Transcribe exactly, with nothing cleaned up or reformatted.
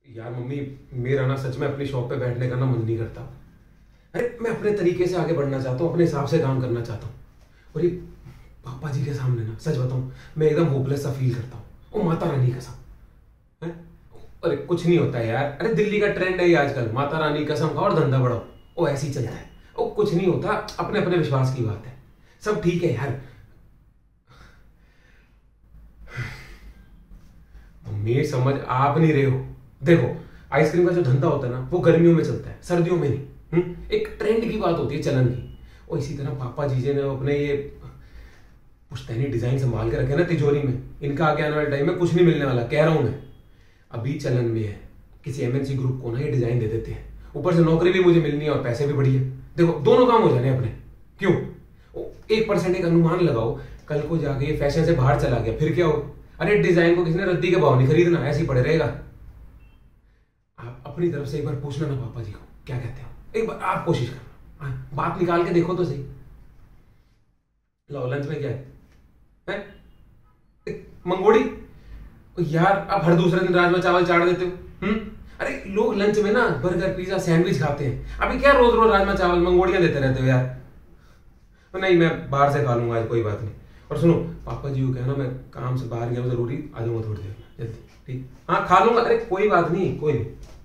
यार मम्मी, मेरा ना सच में अपनी शॉप पे बैठने का ना मन नहीं करता। अरे मैं अपने तरीके से आगे बढ़ना चाहता हूँ, अपने हिसाब से काम करना चाहता हूँ। और ये पापा जी के सामने ना सच बताऊँ, मैं एकदम होपलेस सा फील करता हूँ। ओ माता रानी कसम है। अरे कुछ नहीं होता है यार। अरे दिल्ली का ट्रेंड है ये आजकल, माता रानी कसम खाओ और धंधा बढ़ाओ। ओ ऐसे ही चलता है। ओ कुछ नहीं होता, अपने अपने विश्वास की बात है। सब ठीक है यार। मम्मी समझ आप नहीं रहे हो। देखो, आइसक्रीम का जो धंधा होता है ना, वो गर्मियों में चलता है, सर्दियों में नहीं। हुँ? एक ट्रेंड की बात होती है, चलन की। और इसी तरह पापा जीजे ने अपने ये पुश्तैनी डिजाइन संभाल के रखे ना तिजोरी में। इनका आगे आने वाले टाइम में कुछ नहीं मिलने वाला, कह रहा हूं मैं। अभी चलन में है, किसी एमएनसी ग्रुप को ना ये डिजाइन दे देते हैं, ऊपर से नौकरी भी मुझे मिलनी है और पैसे भी बढ़िया। देखो दोनों काम हो जाने अपने। क्यों? एक परसेंट एक अनुमान लगाओ, कल को जाके ये फैशन से बाहर चला गया, फिर क्या हो? अरे डिजाइन को किसी ने रद्दी के भाव नहीं खरीदना, ऐसे ही पड़े रहेगा। आप अपनी तरफ से एक बार पूछना ना पापा जी को, क्या कहते हो? एक बार आप कोशिश करना, बात निकाल के देखो तो सही। लो लंच में क्या है, है? मंगोड़ी? यार आप हर दूसरे दिन राजमा चावल चाट देते हो। हम्म अरे लोग लंच में ना बर्गर पिज्जा सैंडविच खाते हैं, अभी क्या रोज रोज राजमा चावल मंगोड़ियां देते रहते हो यार। तो नहीं, मैं बाहर से खा लूंगा आज, कोई बात नहीं। और सुनो, पापा जी को कहना मैं काम से बाहर गया हूँ, जरूरी आ जाऊंगा थोड़ी देर में जल्दी। ठीक? हाँ खा लूंगा। अरे कोई बात नहीं, कोई नहीं।